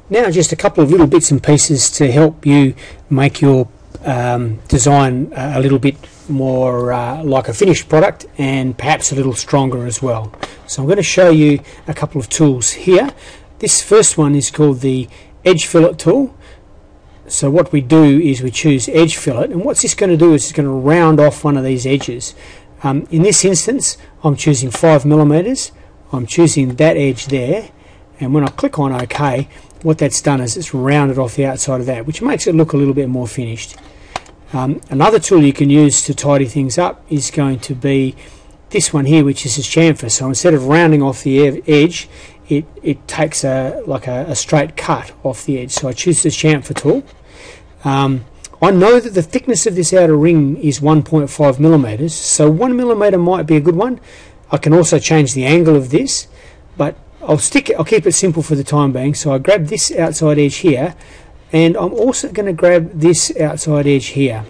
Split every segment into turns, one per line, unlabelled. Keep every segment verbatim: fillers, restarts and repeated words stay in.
Now just a couple of little bits and pieces to help you make your um, design a little bit more uh, like a finished product, and perhaps a little stronger as well. So I'm going to show you a couple of tools here. This first one is called the Edge Fillet tool. So what we do is we choose Edge Fillet, and what's this going to do is it's going to round off one of these edges. Um, in this instance I'm choosing five millimeters. I'm choosing that edge there, and when I click on OK, what that's done is it's rounded off the outside of that, which makes it look a little bit more finished. Um, another tool you can use to tidy things up is going to be this one here, which is a chamfer. So instead of rounding off the edge, it, it takes a like a, a straight cut off the edge. So I choose the chamfer tool. Um, I know that the thickness of this outer ring is one point five millimeters, so one millimeter might be a good one. I can also change the angle of this, but I'll stick it, I'll keep it simple for the time being. So I grab this outside edge here, and I'm also going to grab this outside edge here.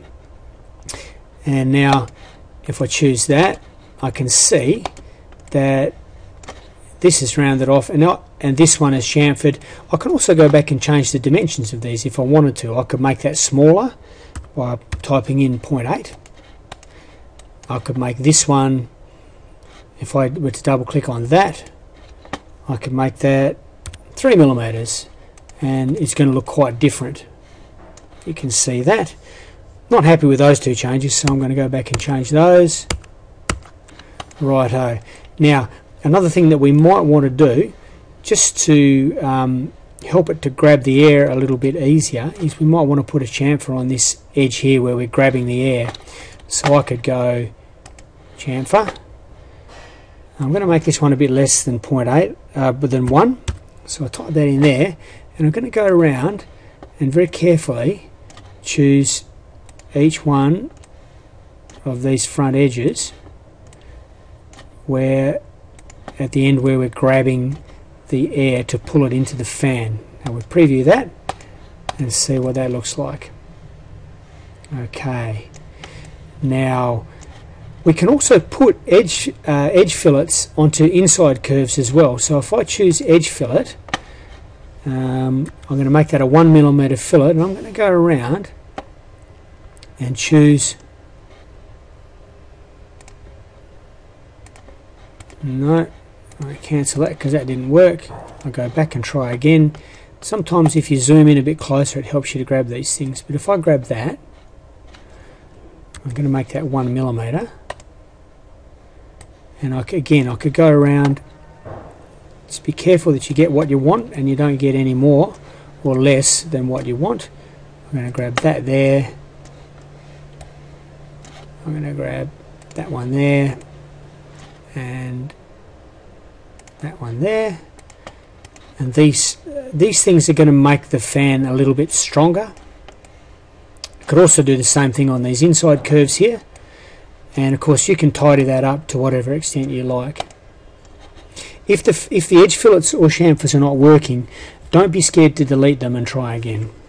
And now if I choose that, I can see that this is rounded off, and, not, and this one is chamfered. I can also go back and change the dimensions of these if I wanted to. I could make that smaller by typing in zero point eight. I could make this one, if I were to double click on that, I could make that three millimeters, and it's going to look quite different. You can see that. Not happy with those two changes, so I'm going to go back and change those. Righto. Now another thing that we might want to do, just to um, help it to grab the air a little bit easier, is we might want to put a chamfer on this edge here where we're grabbing the air. So I could go chamfer. I'm going to make this one a bit less than zero point eight, uh, but than one. So I type that in there, and I'm going to go around and very carefully choose each one of these front edges where at the end where we're grabbing the air to pull it into the fan. Now we'll preview that and see what that looks like. Okay, now we can also put edge uh, edge fillets onto inside curves as well. So if I choose Edge Fillet, um, I'm going to make that a one millimeter fillet, and I'm going to go around and choose, no, I cancel that because that didn't work. I'll go back and try again. Sometimes if you zoom in a bit closer it helps you to grab these things, but if I grab that, I'm going to make that one millimeter, and I, again I could go around. Just be careful that you get what you want and you don't get any more or less than what you want. I'm going to grab that there, I'm going to grab that one there, and that one there, and these uh, these things are going to make the fan a little bit stronger. You could also do the same thing on these inside curves here, and of course you can tidy that up to whatever extent you like. If the if the edge fillets or chamfers are not working, don't be scared to delete them and try again.